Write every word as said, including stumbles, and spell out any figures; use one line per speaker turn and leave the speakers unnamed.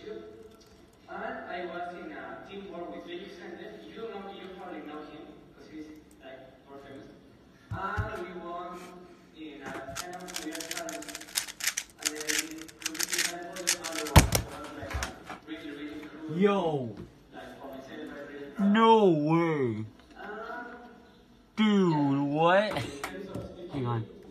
too. And I was in a teamwork with Rubik. You don't know, you probably know him because he's like more famous. And we won in a kind of weird challenge. And then we did that for the other one. So it was like a really, really cool.
Yo.
Like for myself, I really proud.
No way.
Um,
Dude,
yeah.
what?
In terms of speaking,
Hang on.